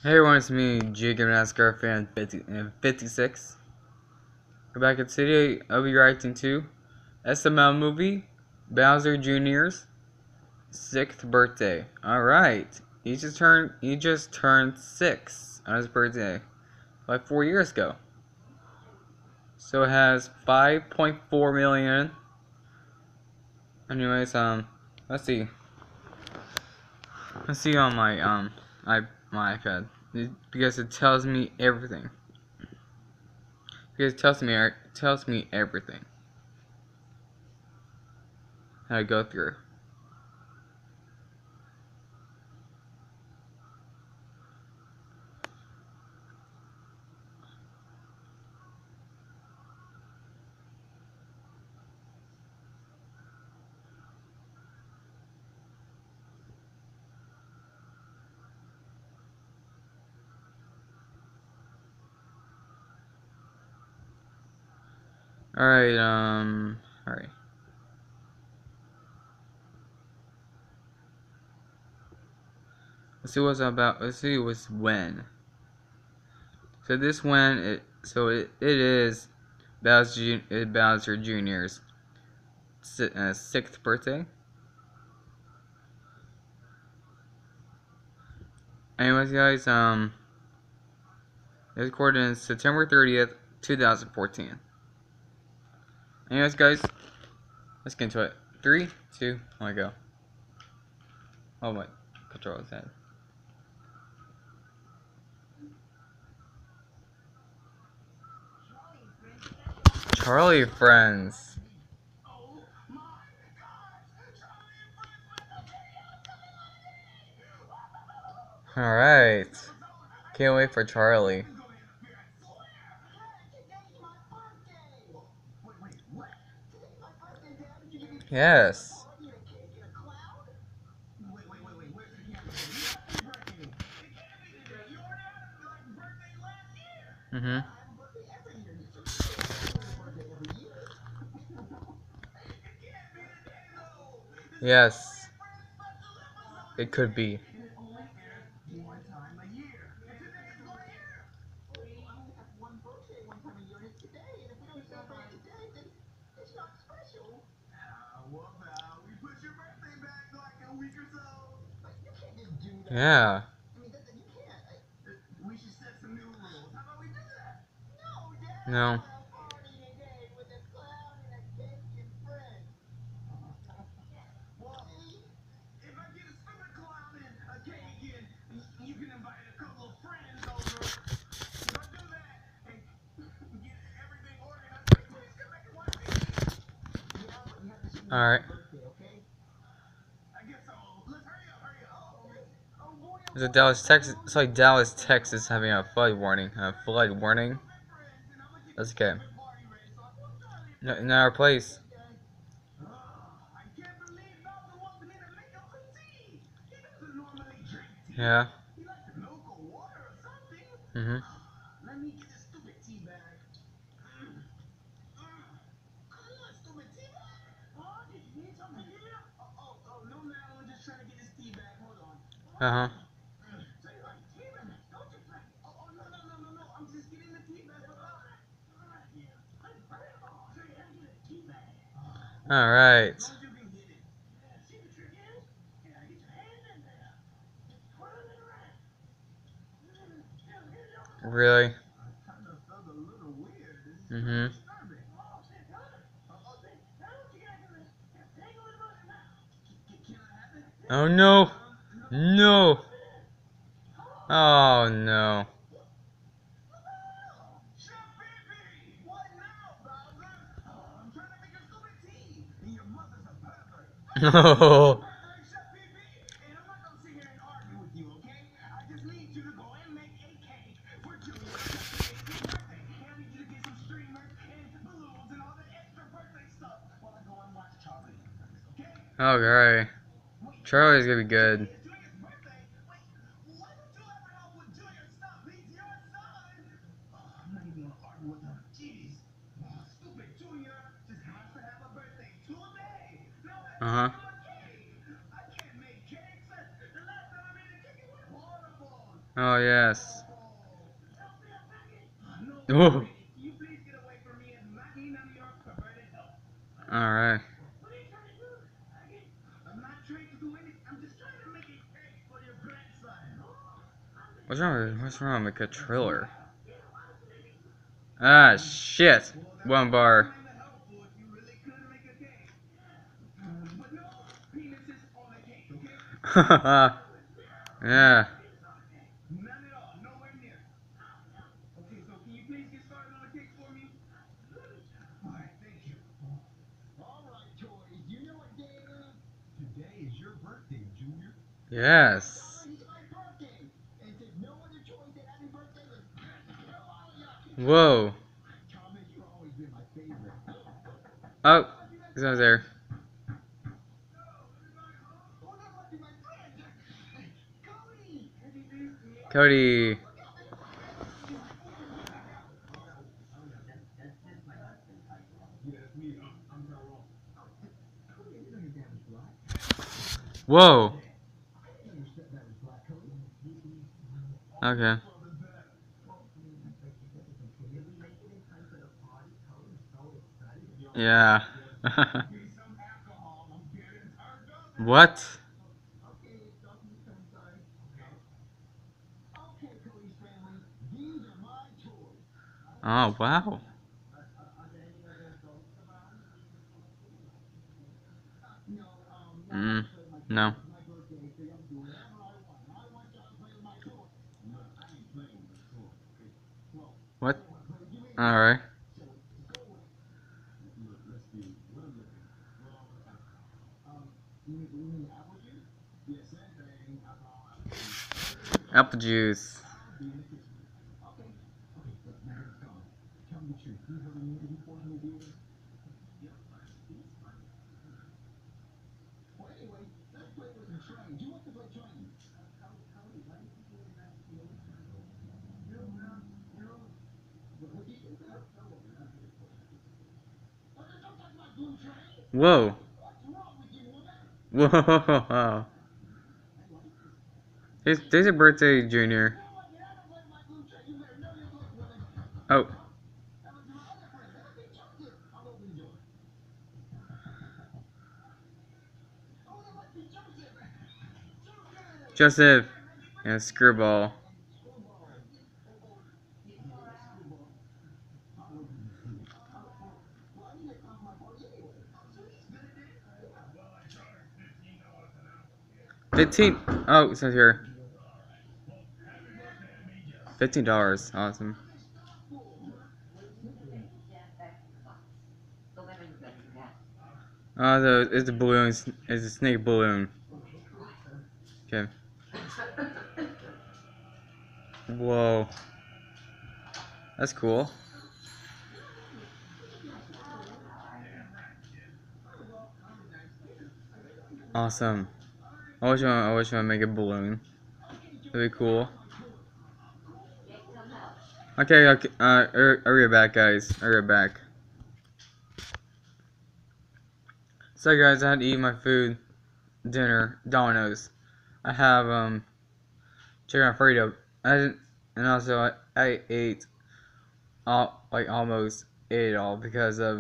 Hey everyone, it's me, Jacob NASCAR fan 56. We're back at today. I'll be reacting to SML movie, Bowser Jr.'s 6th birthday. Alright, he just turned 6 on his birthday, like 4 years ago. So it has 5.4 million. Anyways, let's see. Let's see on my my iPad, because it tells me everything. Because it tells me everything. How to go through. Alright, alright. Let's see what's about. Let's see what's when. So this it is Bowser Jr.'s 6th birthday. Anyways, guys, it was recorded on September 30th, 2014. Anyways, guys, let's get into it. 3, 2, 1, go. Oh my control is that. Charlie Friends. Alright. Can't wait for Charlie. Yes. Mm-hmm. Yes. It could be. Yeah. No. Alright. It's like Dallas, Texas. It's like Dallas, Texas having a flood warning. That's okay. No, in our place. Yeah. Mhm. Uh huh. All right. Really? Mhm. Oh no! No! Oh no! No! Okay. Charlie's gonna be good. Uh huh. Oh yes. Ooh. All right. What's wrong with a triller? Ah shit. One bar. Yeah. Yes. Whoa. Oh, he's over there. Cody. Whoa. Okay. Yeah. What? Oh, wow. No. What? Alright. Apple juice. Whoa. Whoa. There's a birthday, Junior. Oh. Joseph. And Screwball. Oh, it says here. $15. Awesome. It's the balloon. It's a snake balloon. Okay. Whoa. That's cool. Awesome. I wish I make a balloon. That'd be cool. Okay, okay. I'll be back, guys. I'll be back. So, guys, I had to eat my food, dinner, Domino's. I have chicken Alfredo. And also I ate almost ate it all because of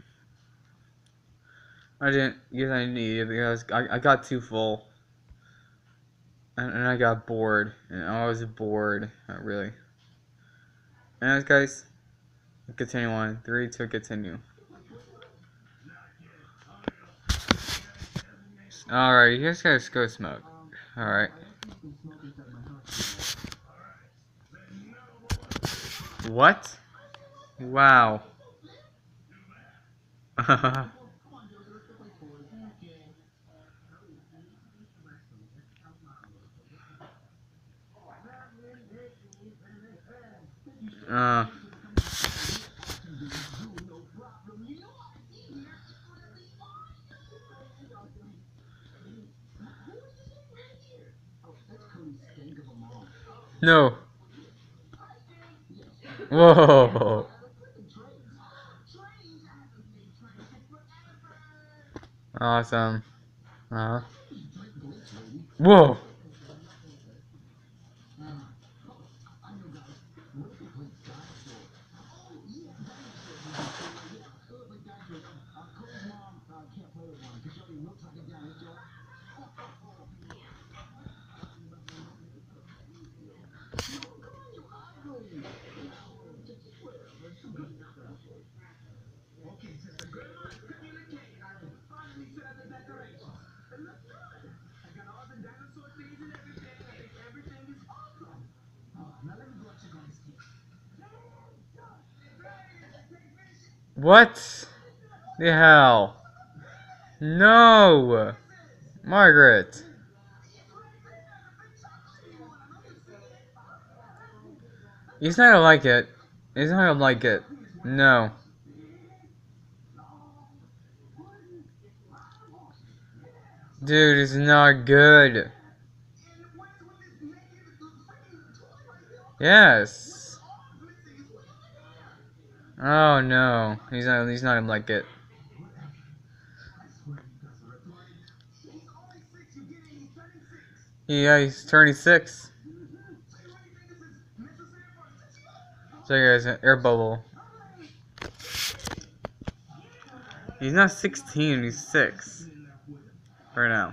I didn't eat it because I got too full and I got bored and I was bored, not really. Anyways, guys, continue on. 3, 2, continue. Alright, you guys go smoke. Alright. What? Wow. uh. No. Whoa. Awesome. Whoa. What the hell? No! Margaret! He's not gonna like it. He's not gonna like it. No. Dude, it's not good. Yes. Oh no. He's not gonna like it. Yeah, he's turning 6. So guys, air bubble. He's not 16, he's 6. Right now.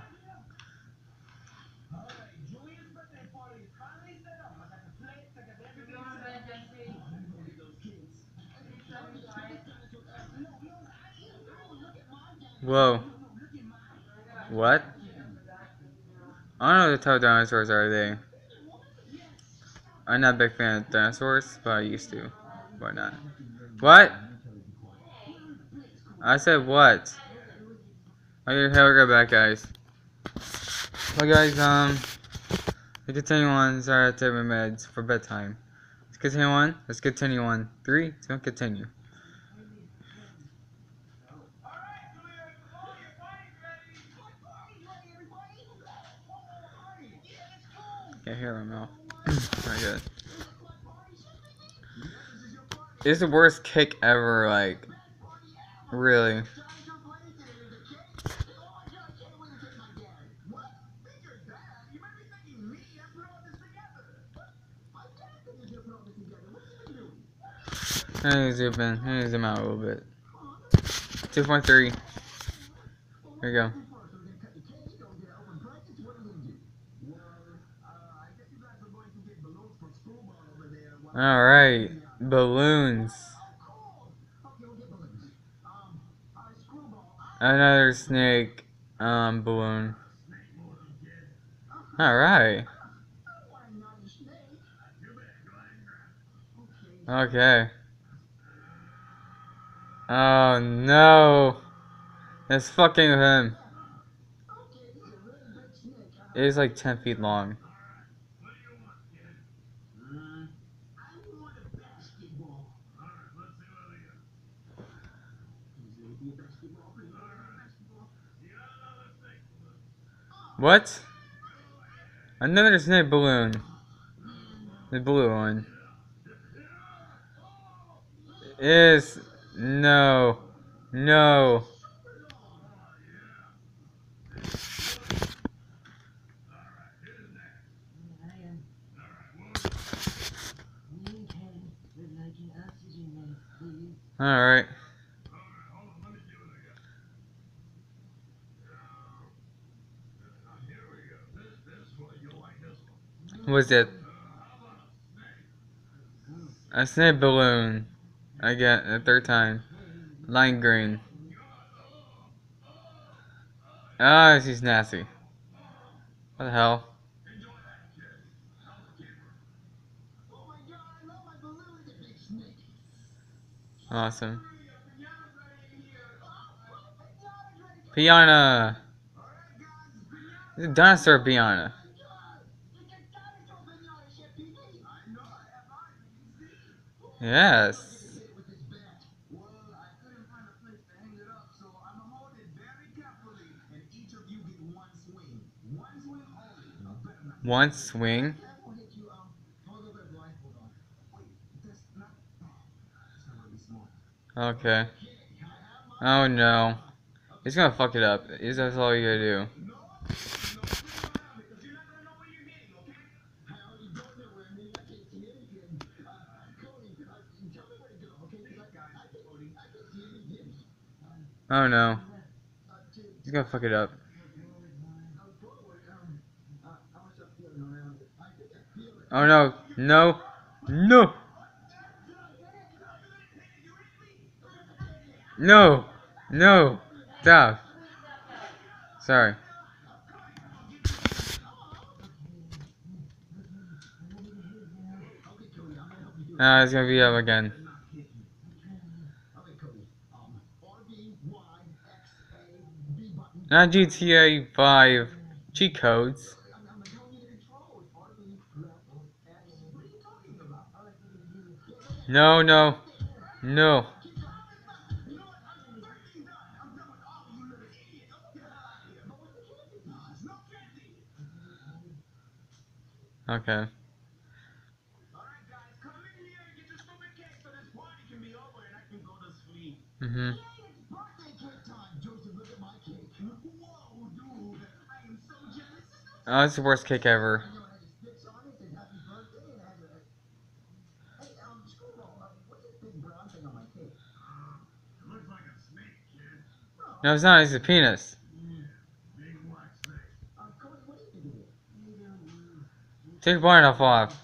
Whoa. What? I don't know what type of dinosaurs are they. I'm not a big fan of dinosaurs, but I used to. Why not? What? I said what? Okay, we'll go back, guys. Well, guys, we continue on. Sorry, I have to take my meds for bedtime. Let's continue on. Let's continue on. 3, 2, continue. Can't hear my mouth. Very good. It's the worst kick ever, like, really. I need to zoom in. I need to zoom out a little bit. 2.3. Here we go. Alright. Balloons. Another snake balloon. Alright. Okay. Oh no. It's fucking with him. It's like 10 feet long. What? Another snake balloon. The blue one. Is no. No. Alright. What's it? A snake balloon. I get a third time. Lime green. Ah, she's nasty. What the hell? Awesome. Piranha. It's a dinosaur piranha. Yes. One swing. Okay. Oh no. He's gonna fuck it up. That's all you gotta do. Oh no. He's gonna fuck it up. Oh no. No. No. No. No. Stop. Sorry. It's gonna be up again. Not GTA 5 cheat codes. No, no, no. Okay. Mm-hmm. Oh, it's the worst cake ever. No, it's not. It's a penis. Take the blind off.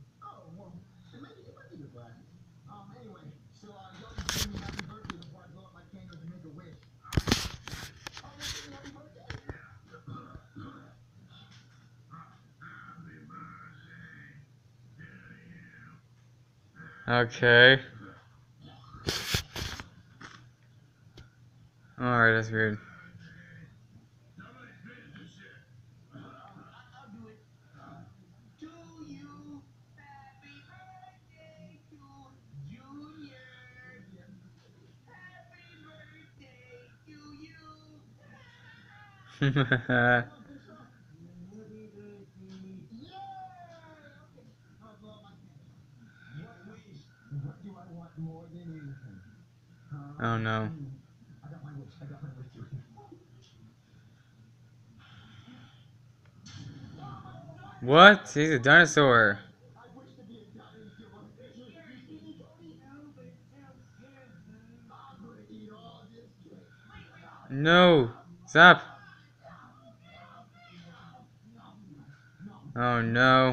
Okay. Alright, that's weird. Oh no. What? He's a dinosaur. No. Stop. Oh no.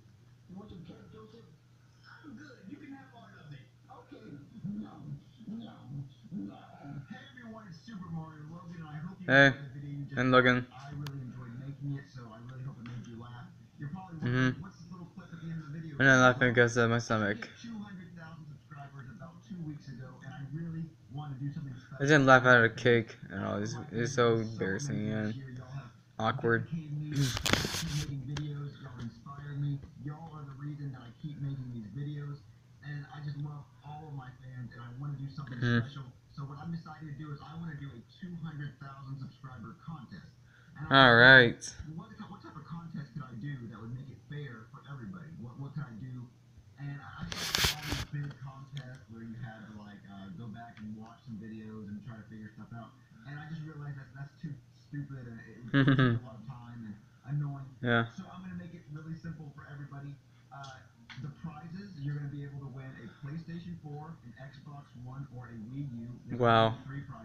Hey. And Logan. Mm-hmm. I'm not laughing because of my stomach. I didn't laugh at a cake and all. It's so embarrassing and awkward. Hmm. All right. Yeah. Wow.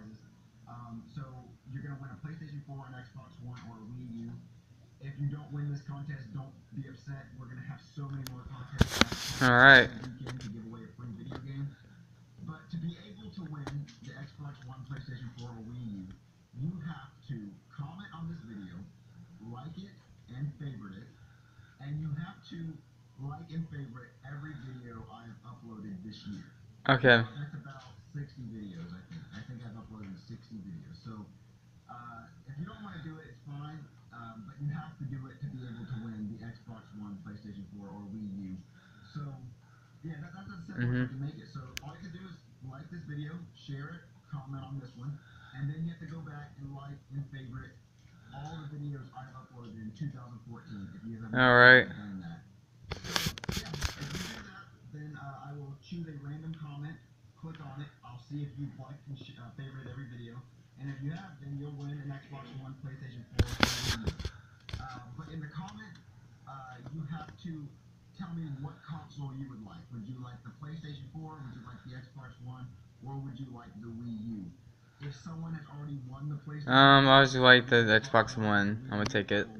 All right. Okay. Mm-hmm. All right. I just like the Xbox One. I'm gonna take it.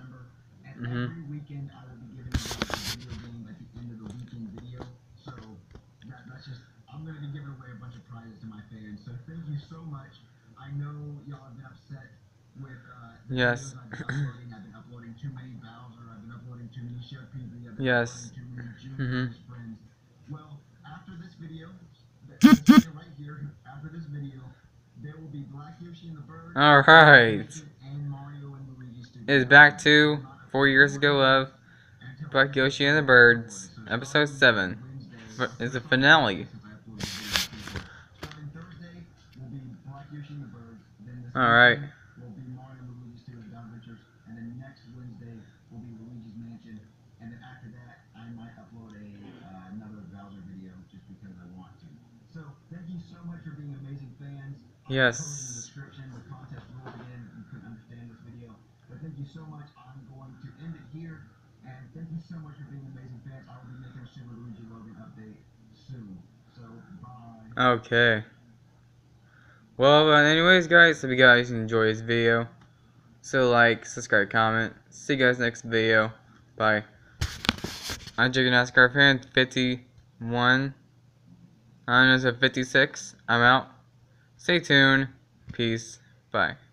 Mm-hmm. that's just, I'm going to be giving away a bunch of prizes to my fans. So thank you so much. I know y'all have been upset with the Yes. videos I've been uploading. I've been uploading too many Bowser. I've been uploading too many Chef PB. I've been Yes. uploading too many Junior Mhm. and his friends. Well, after this video right here, after this video, there will be Black Yoshi and the Bird. Alright. And Mario and Luigi Studio. It is back to 4 years ago of Black Yoshi and the Birds, episode 7. It's the finale. Alright. Will be Mario and Luigi's Studio Adventures, and then next Wednesday will be Luigi's Mansion, and then after that I might upload another Bowser video just because I want to. So thank you so much for being amazing fans. Yes. In the description the contest rules again if you couldn't understand this video. But thank you so much. I'm going to end it here, and thank you so much for being amazing fans. I will be making a Super Luigi Logan update soon. So bye. Okay. Well, anyways, guys, if you guys enjoyed this video, so like, subscribe, comment. See you guys next video. Bye. I'm Jigger NASCAR fan 51. I know it's 56. I'm out. Stay tuned. Peace. Bye.